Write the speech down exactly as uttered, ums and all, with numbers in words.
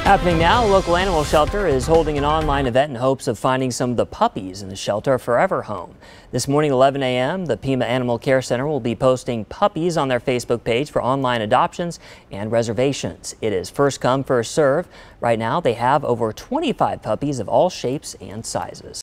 Happening now, a local animal shelter is holding an online event in hopes of finding some of the puppies in the shelter a forever home. This morning, eleven a m, the Pima Animal Care Center will be posting puppies on their Facebook page for online adoptions and reservations. It is first come, first serve. Right now, they have over twenty-five puppies of all shapes and sizes.